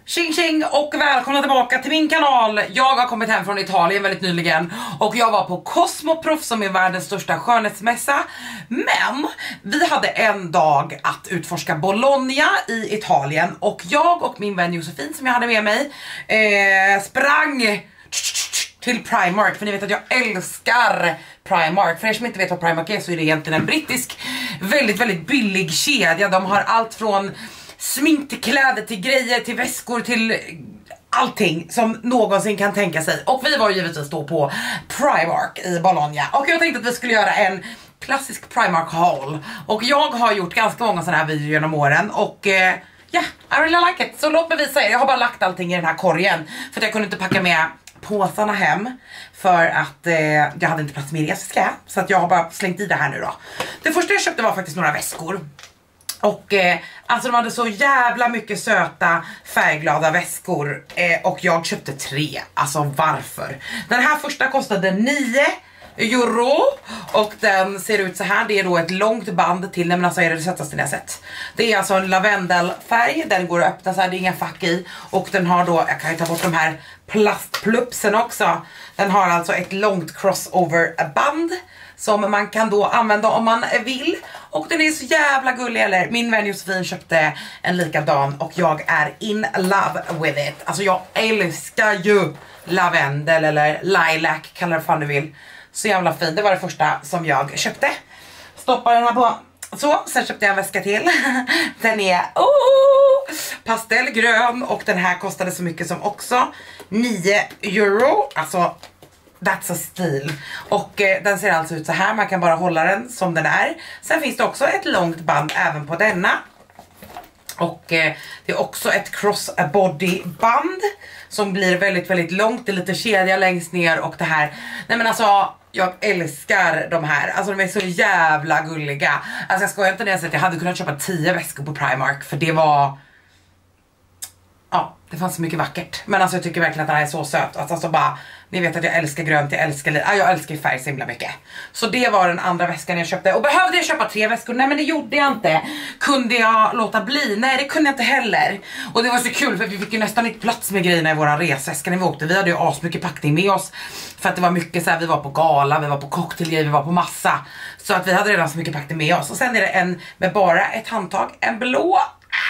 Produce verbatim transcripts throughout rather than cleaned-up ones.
Tjing tjing och välkomna tillbaka till min kanal. Jag har kommit hem från Italien väldigt nyligen och jag var på Cosmoprof som är världens största skönhetsmässa. Men vi hade en dag att utforska Bologna i Italien och jag och min vän Josefin som jag hade med mig eh, sprang till Primark, för ni vet att jag älskar Primark. För er som inte vet vad Primark är så är det egentligen en brittisk väldigt väldigt billig kedja. De har allt från smink till kläder, till grejer, till väskor, till allting som någonsin kan tänka sig. Och vi var givetvis då på Primark i Bologna. Och jag tänkte att vi skulle göra en klassisk Primark haul. Och jag har gjort ganska många sådana här videor genom åren. Och ja, uh, yeah, I really like it. Så låt mig visa er. Jag har bara lagt allting i den här korgen för att jag kunde inte packa med påsarna hem. För att uh, jag hade inte plats med reska. Så att jag har bara slängt i det här nu då. Det första jag köpte var faktiskt några väskor. Och eh, alltså de hade så jävla mycket söta färgglada väskor eh, och jag köpte tre. Alltså varför? Den här första kostade nio euro och den ser ut så här. Det är då ett långt band till, men alltså är det det sötaste ni har sett. Det är alltså en lavendelfärg, den går att öppna så här, det är inga fack i. Och den har då, jag kan ju ta bort de här plastplupsen också. Den har alltså ett långt crossover band som man kan då använda om man vill. Och den är så jävla gullig, eller? Min vän Josefin köpte en likadan och jag är in love with it. Alltså jag älskar ju lavendel eller lilac, kallar det fan du vill. Så jävla fin, det var det första som jag köpte. Stoppar den här på. Så, sen köpte jag en väska till. Den är oh, pastellgrön och den här kostade så mycket som också nio euro. Alltså that's a steal. Och eh, den ser alltså ut så här. Man kan bara hålla den som den är. Sen finns det också ett långt band även på denna. Och eh, det är också ett crossbody band som blir väldigt väldigt långt. Det är lite kedja längst ner och det här. Nej men alltså, jag älskar de här. Alltså de är så jävla gulliga. Alltså jag skojar inte när jag säger att jag hade kunnat köpa tio väskor på Primark. För det var... Ja, det fanns så mycket vackert. Men alltså jag tycker verkligen att den här är så söt. Alltså, alltså bara, ni vet att jag älskar grönt, jag älskar ja, jag älskar färg så himla mycket. Så det var den andra väskan jag köpte. Och behövde jag köpa tre väskor? Nej men det gjorde jag inte. Kunde jag låta bli? Nej det kunde jag inte heller. Och det var så kul för vi fick ju nästan inte plats med grejerna i våran resväska när vi åkte. Vi hade ju asmycket packning med oss. För att det var mycket så här, vi var på gala, vi var på cocktailgrejer, vi var på massa. Så att vi hade redan så mycket packning med oss. Och sen är det en med bara ett handtag, en blå.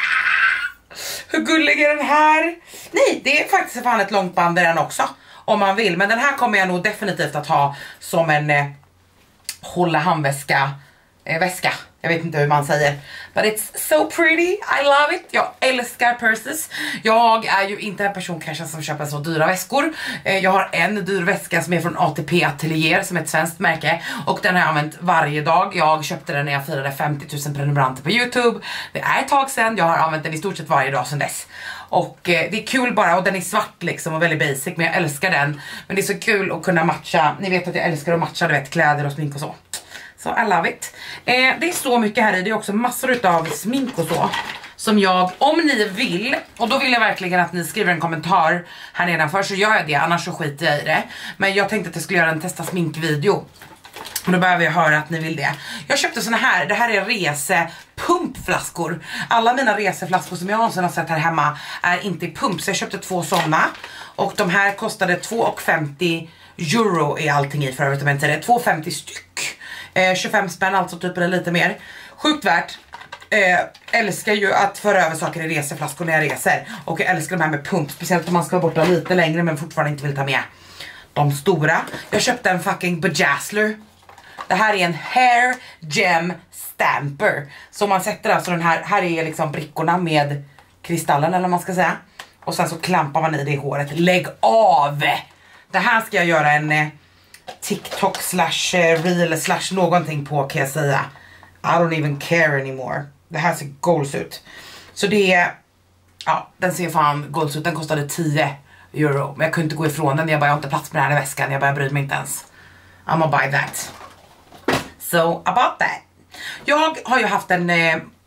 Hur gullig är den här? Nej, det är faktiskt fan ett långt band i den också. Om man vill. Men den här kommer jag nog definitivt att ha som en eh, hålla handväska eh, väska. Jag vet inte hur man säger. But it's so pretty. I love it. Jag älskar purses. Jag är ju inte en person kanske som köper så dyra väskor. Eh, jag har en dyr väska som är från A T P Atelier som är ett svenskt märke. Och den har jag använt varje dag. Jag köpte den när jag firade femtio tusen prenumeranter på YouTube. Det är ett tag sedan. Jag har använt den i stort sett varje dag sedan dess. Och eh, det är kul bara, och den är svart liksom och väldigt basic, men jag älskar den. Men det är så kul att kunna matcha. Ni vet att jag älskar att matcha, du vet, kläder och smink och så. Så I love it. eh, Det är så mycket här i, det är också massor utav smink och så som jag, om ni vill, och då vill jag verkligen att ni skriver en kommentar här nedanför så gör jag det, annars så skiter jag i det. Men jag tänkte att jag skulle göra en testa sminkvideo. Och då behöver jag höra att ni vill det. Jag köpte såna här, det här är resepumpflaskor. Alla mina reseflaskor som jag någonsin har sett här hemma är inte i pump. Så jag köpte två såna. Och de här kostade två femtio euro i allting i för övrigt. Men det är två femtio styck. Eh, tjugofem spänn alltså, typ eller lite mer. Sjukt värt. Eh, älskar ju att föra över saker i reseflaskor när jag reser. Och jag älskar de här med pump. Speciellt om man ska vara borta lite längre men fortfarande inte vill ta med de stora. Jag köpte en fucking bedazzler. Det här är en hair gem stamper. Så man sätter alltså den här, här är liksom brickorna med kristallen eller vad man ska säga. Och sen så klampar man i det i håret. Lägg av! Det här ska jag göra en eh, TikTok slash eh, reel slash någonting på, kan jag säga. I don't even care anymore. Det här ser goals ut. Så det är, ja, den ser fan goals ut. Den kostade tio euro. Men jag kunde inte gå ifrån den. Jag bara, jag har inte plats med den här i väskan. Jag bara, jag bryr mig inte ens. I'm gonna buy that. So about that. Jag har ju haft en eh,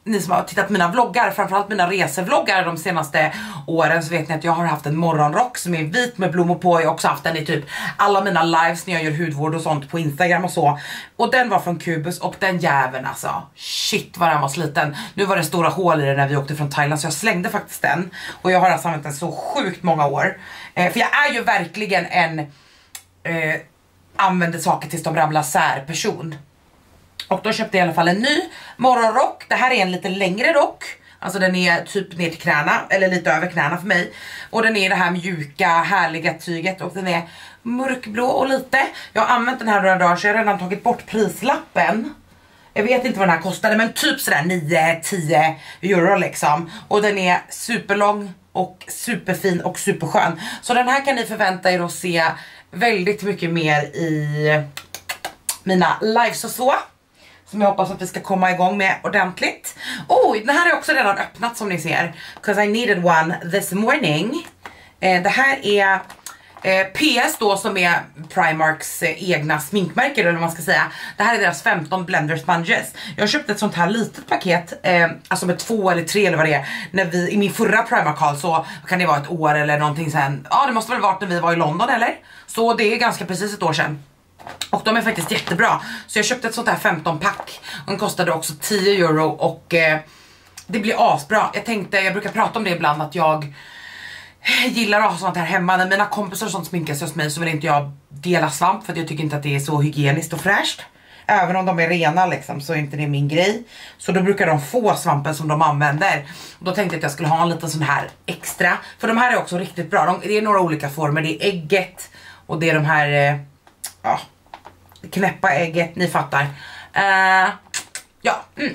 ni som har tittat på mina vloggar, framförallt mina resevloggar de senaste åren, så vet ni att jag har haft en morgonrock som är vit med blommor på. Jag har också haft den i typ alla mina lives när jag gör hudvård och sånt på Instagram och så. Och den var från Cubus och den jäveln alltså, shit vad den var sliten. Nu var det stora hål i den när vi åkte från Thailand så jag slängde faktiskt den. Och jag har alltså använt den så sjukt många år. Eh, för jag är ju verkligen en eh, använder saker tills de ramlar sär person. Och då köpte jag i alla fall en ny morgonrock. Det här är en lite längre rock. Alltså den är typ ner till knäna, eller lite över knäna för mig. Och den är det här mjuka, härliga tyget. Och den är mörkblå och lite. Jag har använt den här några dagar så jag har redan tagit bort prislappen. Jag vet inte vad den här kostade, men typ sådär nio till tio euro liksom. Och den är superlång och superfin och superskön. Så den här kan ni förvänta er att se väldigt mycket mer i mina lives och så. Som jag hoppas att vi ska komma igång med ordentligt. Oh, den här är också redan öppnat som ni ser. Because I needed one this morning. Eh, det här är eh, P S då som är Primarks eh, egna sminkmärken eller vad man ska säga. Det här är deras femton blender sponges. Jag köpte ett sånt här litet paket. Eh, alltså med två eller tre eller vad det är. När vi, i min förra Primark-haul så kan det vara ett år eller någonting sen. Ja, det måste väl varit när vi var i London eller? Så det är ganska precis ett år sedan. Och de är faktiskt jättebra. Så jag köpte ett sånt här femton pack. Och den kostade också tio euro. Och eh, det blir asbra. Jag tänkte, jag brukar prata om det ibland, att jag gillar att ha sånt här hemma. När mina kompisar och sånt sminkas hos mig så vill inte jag dela svamp. För att jag tycker inte att det är så hygieniskt och fräscht. Även om de är rena liksom, så är inte det min grej. Så då brukar de få svampen som de använder. Och då tänkte jag att jag skulle ha en liten sån här extra. För de här är också riktigt bra. De, det är några olika former. Det är ägget. Och det är de här... Eh, ja, knäppa ägget, ni fattar. Uh, ja, mm.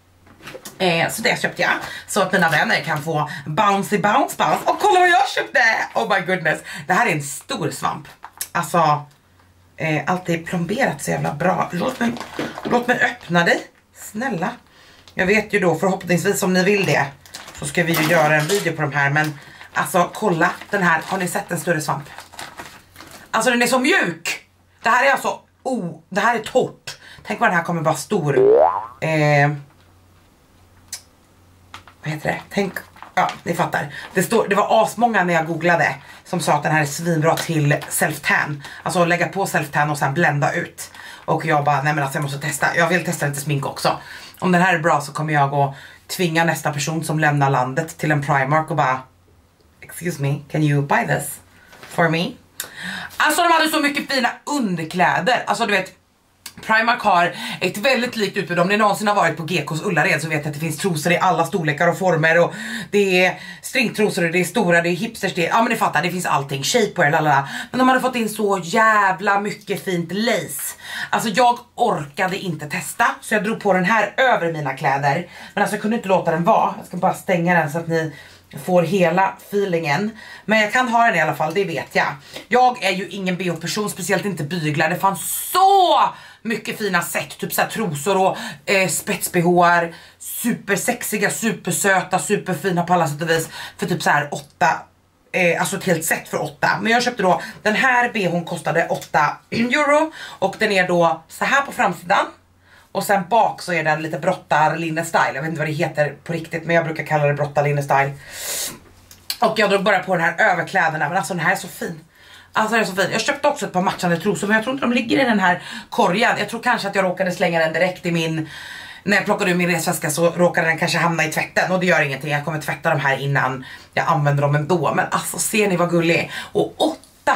eh, så det köpte jag. Så att mina vänner kan få bouncy bounce bounce. Och kolla vad jag köpte! Oh my goodness. Det här är en stor svamp. Alltså, eh, allt är plomberat så jävla bra. Låt mig, låt mig öppna dig. Snälla. Jag vet ju då, förhoppningsvis om ni vill det, så ska vi ju göra en video på de här. Men alltså, kolla den här. Har ni sett en större svamp? Alltså den är så mjuk. Det här är alltså, oh, det här är torrt. Tänk vad den här kommer vara stor. Eh, vad heter det? Tänk, ja, ni fattar. Det, står, det var asmånga när jag googlade som sa att den här är svinbra till self-tan. Alltså lägga på self-tan och sen blända ut. Och jag bara, nej men alltså jag måste testa. Jag vill testa lite smink också. Om den här är bra så kommer jag att tvinga nästa person som lämnar landet till en Primark och bara, excuse me, can you buy this for me? Alltså de hade så mycket fina underkläder. Alltså du vet, Primark har ett väldigt likt utbud. Om ni någonsin har varit på G K:s Ullared så vet jag att det finns trosor i alla storlekar och former. Och det är stringtrosor, det är stora, det är hipsters, det är, ja men ni fattar, det finns allting, shapewear, lalala. Men de hade fått in så jävla mycket fint lace. Alltså jag orkade inte testa, så jag drog på den här över mina kläder. Men alltså jag kunde inte låta den vara. Jag ska bara stänga den så att ni får hela feelingen. Men jag kan ha den i alla fall, det vet jag. Jag är ju ingen B H-person, speciellt inte byglar. Det fanns så mycket fina set, typ så här trosor och eh, spets-B H-ar. Supersexiga, supersöta, superfina på alla sätt och vis. För typ så här åtta, eh, alltså ett helt set för åtta. Men jag köpte då, den här B H:n kostade åtta euro. Och den är då så här på framsidan. Och sen bak så är den lite brottarlinne style. Jag vet inte vad det heter på riktigt, men jag brukar kalla det brottarlinne style. Och jag drog bara på den här överkläderna. Men alltså den här är så fin. Alltså den är så fin. Jag köpte också ett par matchande trosor, men jag tror inte de ligger i den här korgen. Jag tror kanske att jag råkade slänga den direkt i min... När jag plockade ur min resväska så råkade den kanske hamna i tvätten. Och det gör ingenting, jag kommer tvätta de här innan jag använder dem ändå. Men alltså ser ni vad gullig. Och åtta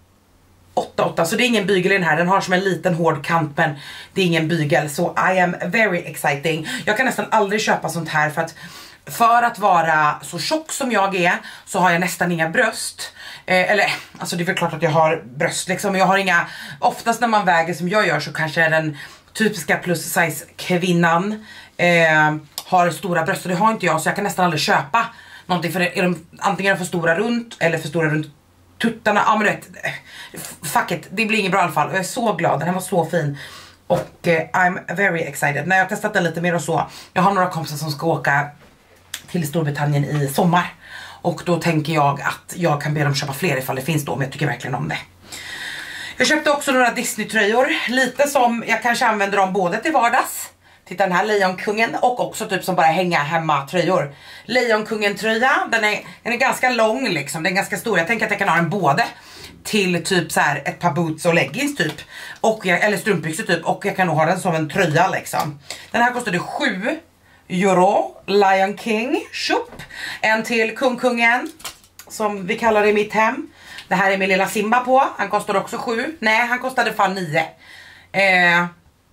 åtta åtta, så det är ingen bygel i den här. Den har som en liten hård kant, men det är ingen bygel. Så I am very exciting. Jag kan nästan aldrig köpa sånt här för att För att vara så tjock som jag är så har jag nästan inga bröst. eh, Eller, alltså det är väl klart att jag har bröst liksom, men jag har inga. Oftast när man väger som jag gör så kanske är den typiska plus size kvinnan eh, har stora bröst, och det har inte jag. Så jag kan nästan aldrig köpa någonting, för är de antingen för stora runt eller för stora runt tuttarna. Ja men du vet, fuck it, det blir inget bra i alla fall. Jag är så glad, den här var så fin. Och eh, I'm very excited. När jag har testat den lite mer och så. Jag har några kompisar som ska åka till Storbritannien i sommar. Och då tänker jag att jag kan be dem köpa fler ifall det finns då. Men jag tycker verkligen om det. Jag köpte också några Disney-tröjor. Lite som jag kanske använder dem både till vardags. Titta den här Lejonkungen och också typ som bara hänga hemma tröjor. Lejonkungen tröja, den är, den är ganska lång liksom, den är ganska stor. Jag tänker att jag kan ha den både till typ så här ett par boots och leggings typ. Och jag, eller strumpbyxor typ, och jag kan nog ha den som en tröja liksom. Den här kostade sju euro, Lion King, shop. En till Kungkungen, som vi kallar det i mitt hem. Det här är min lilla Simba på, han kostar också sju. Nej, han kostade fan nio. Eh,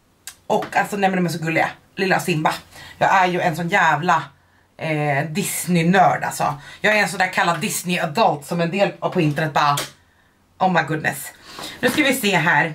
och alltså, nej men de är så gulliga. Lilla Simba. Jag är ju en sån jävla eh, Disney-nörd alltså. Jag är en sån där kallad Disney-adult som en del på internet bara, oh my goodness. Nu ska vi se här.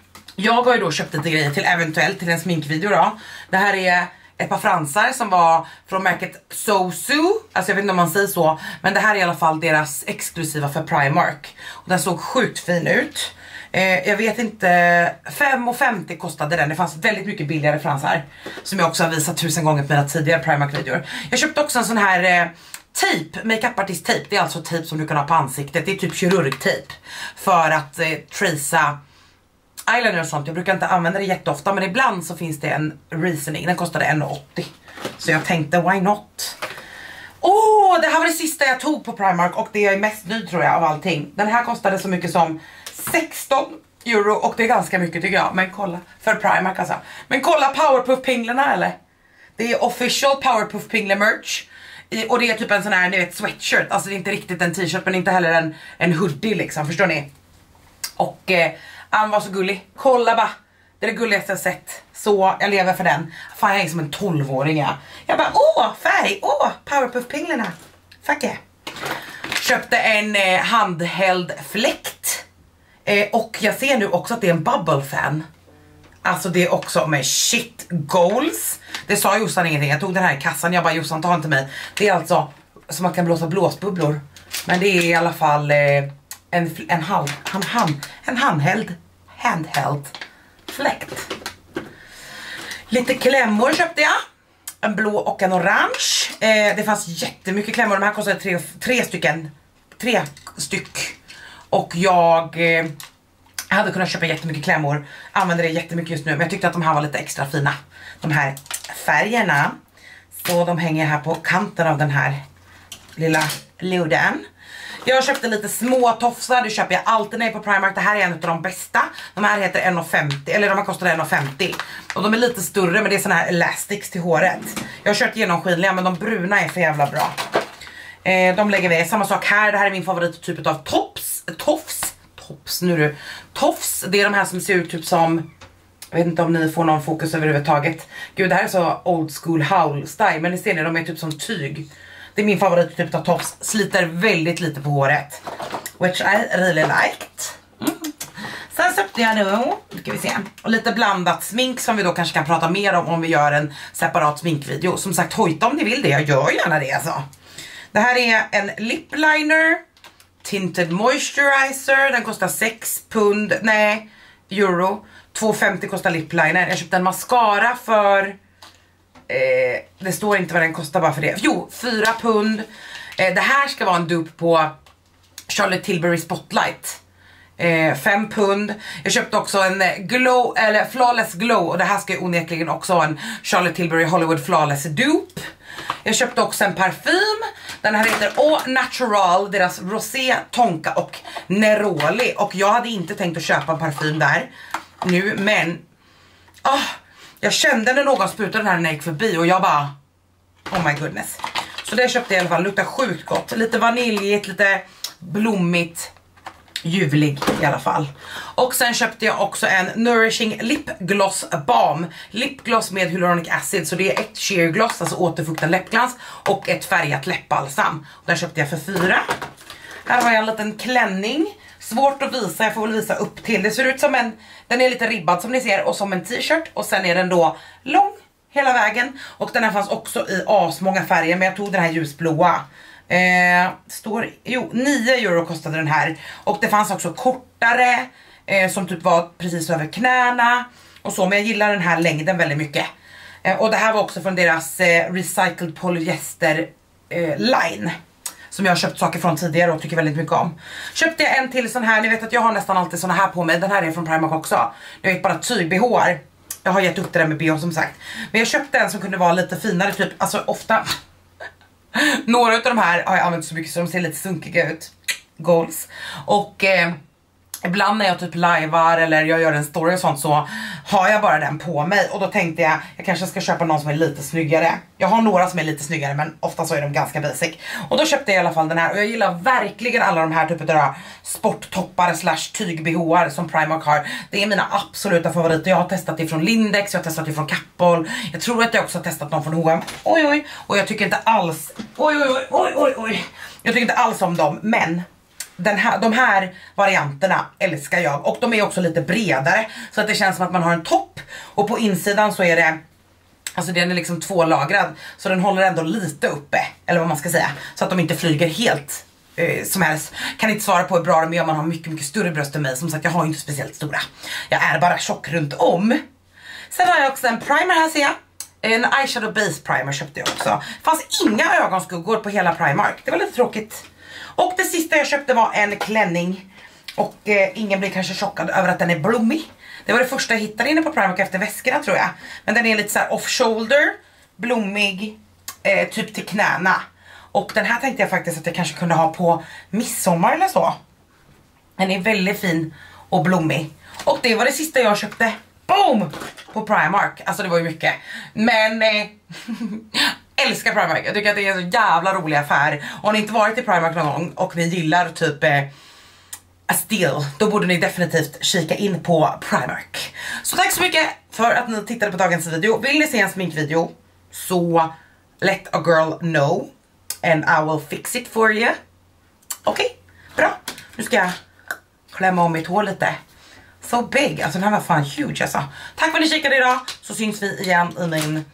Jag har ju då köpt lite grejer till eventuellt till en sminkvideo då. Det här är ett par fransar som var från märket Sosu. Alltså jag vet inte om man säger så, men det här är i alla fall deras exklusiva för Primark. Och den såg sjukt fin ut. Eh, jag vet inte, fem femtio kostade den. Det fanns väldigt mycket billigare fransar som jag också har visat tusen gånger på mina tidigare Primark-videor. Jag köpte också en sån här eh, tejp, makeup-artist tejp. Det är alltså tejp som du kan ha på ansiktet. Det är typ kirurgtejp för att eh, tracea eyeliner och sånt. Jag brukar inte använda det jätteofta, men ibland så finns det en reasoning. Den kostade en åttio. Så jag tänkte, why not? Åh, oh, det här var det sista jag tog på Primark och det är mest nöjd tror jag av allting. Den här kostade så mycket som sexton euro och det är ganska mycket tycker jag. Men kolla, för Primark alltså. Men kolla Powerpuff-pinglarna eller? Det är official Powerpuff-pingler merch. I, och det är typ en sån här, ni vet, sweatshirt. Alltså det är inte riktigt en t-shirt men inte heller en, en hoodie liksom, förstår ni? Och eh, han var så gullig. Kolla bara. Det är det gulligaste jag sett. Så jag lever för den. Fan, jag är som en tolvåring ja. Jag bara, åh, färg. Åh, Powerpuff-pinglarna. Fuck yeah. Köpte en eh, handheld fläkt. Eh, och jag ser nu också att det är en bubble fan. Alltså det är också med shit goals. Det sa Jossan ingenting. Jag tog den här i kassan. Jag bara, Jossan, ta inte mig. Det är alltså som man kan blåsa blåsbubblor. Men det är i alla fall eh, en, en, halv, en, hand, en handheld handheld fläkt. Lite klämmor köpte jag. En blå och en orange. Eh, det fanns jättemycket klämmor. De här kostade tre, tre stycken. Tre styck. Och jag eh, hade kunnat köpa jättemycket klämmor. Använder det jättemycket just nu. Men jag tyckte att de här var lite extra fina. De här färgerna. Så de hänger här på kanten av den här lilla loden. Jag köpte lite små tofsar, det köper jag alltid när jag är på Primark. Det här är en av de bästa. De här heter en femtio, eller de här kostar en femtio. Och de är lite större, men det är såna här elastics till håret. Jag har kört genomskinliga, men de bruna är för jävla bra. eh, De lägger vi, samma sak här. Det här är min favorittyp av tops. Tofs, tops nu du. Tofs, det är de här som ser ut typ som, jag vet inte om ni får någon fokus överhuvudtaget. Gud, det här är så old school howl style. Men ni ser ni, de är typ som tyg. Det är min favorit typ av tops. Sliter väldigt lite på håret. Which I really liked. Mm. Sen köpte jag nu, ska vi se, och lite blandat smink som vi då kanske kan prata mer om om vi gör en separat sminkvideo. Som sagt, hojta om ni vill det. Jag gör gärna det alltså. Det här är en lip liner. Tinted moisturizer. Den kostar sex pund. Nej, euro. två femtio kostar lip liner. Jag köpte en mascara för... Eh, det står inte vad den kostar bara för det. Jo, fyra pund. eh, Det här ska vara en dupe på Charlotte Tilbury Spotlight. eh, fem pund. Jag köpte också en glow, eller flawless glow. Och det här ska ju onekligen också vara en Charlotte Tilbury Hollywood flawless dupe. Jag köpte också en parfym. Den här heter Au Natural. Deras rosé, tonka och neroli. Och jag hade inte tänkt att köpa en parfym där nu, men oh, jag kände när någon sprutade den här när jag gick förbi och jag bara, oh my goodness. Så det köpte jag i alla fall, luktar sjukt gott. Lite vaniljigt, lite blommigt, ljuvlig i alla fall. Och sen köpte jag också en Nourishing Lip Gloss Balm. Lipgloss med hyaluronic acid, så det är ett sheer gloss, alltså återfuktande läppglans, och ett färgat läppbalsam. Och den köpte jag för fyra. Här har jag en liten klänning. Svårt att visa, jag får väl visa upp till. Det ser ut som en, den är lite ribbad som ni ser, och som en t-shirt. Och sen är den då lång hela vägen. Och den här fanns också i asmånga färger, men jag tog den här ljusblåa. Eh, står, jo, nio euro kostade den här. Och det fanns också kortare, eh, som typ var precis över knäna och så, men jag gillar den här längden väldigt mycket. eh, Och det här var också från deras eh, recycled polyester eh, line, som jag har köpt saker från tidigare och tycker väldigt mycket om. Köpte jag en till sån här, ni vet att jag har nästan alltid såna här på mig. Den här är från Primark också. Jag vet bara tyg B H. Jag har gett upp det där med B H som sagt. Men jag köpte en som kunde vara lite finare typ. Alltså ofta några av de här har jag använt så mycket så de ser lite sunkiga ut. Goals. Och eh, ibland när jag typ livear eller jag gör en story och sånt så har jag bara den på mig. Och då tänkte jag, jag kanske ska köpa någon som är lite snyggare. Jag har några som är lite snyggare men ofta så är de ganska basic. Och då köpte jag i alla fall den här. Och jag gillar verkligen alla de här typen av sporttoppar slash tyg-B H-ar som Primark har. Det är mina absoluta favoriter. Jag har testat det från Lindex, jag har testat det från Kappahl. Jag tror att jag också har testat någon från H och M. Oj oj, och jag tycker inte alls, oj oj oj oj oj oj. Jag tycker inte alls om dem, men Den här, de här varianterna älskar jag. Och de är också lite bredare så att det känns som att man har en topp. Och på insidan så är det, alltså den är liksom tvålagrad, så den håller ändå lite uppe, eller vad man ska säga, så att de inte flyger helt eh, som helst. Kan inte svara på hur bra de är om man har mycket mycket större bröst än mig. Som sagt, jag har inte speciellt stora. Jag är bara tjock runt om. Sen har jag också en primer här, ser jag. En eyeshadow base primer köpte jag också. Det fanns inga ögonskuggor på hela Primark. Det var lite tråkigt. Och det sista jag köpte var en klänning. Och eh, ingen blir kanske chockad över att den är blommig. Det var det första jag hittade inne på Primark efter väskorna, tror jag. Men den är lite så här off shoulder, blommig, eh, typ till knäna. Och den här tänkte jag faktiskt att jag kanske kunde ha på midsommar eller så. Den är väldigt fin och blommig. Och det var det sista jag köpte. Boom! På Primark. Alltså det var ju mycket. Men eh, älskar Primark. Jag tycker att det är en så jävla rolig affär. Och har ni inte varit i Primark någon gång och ni gillar typ eh, a steal, då borde ni definitivt kika in på Primark. Så tack så mycket för att ni tittade på dagens video. Vill ni se en sminkvideo så let a girl know and I will fix it for you. Okej, okay, bra. Nu ska jag klämma om mitt hår lite. So big, alltså den här var fan huge alltså. Tack för att ni kikade idag, så syns vi igen i min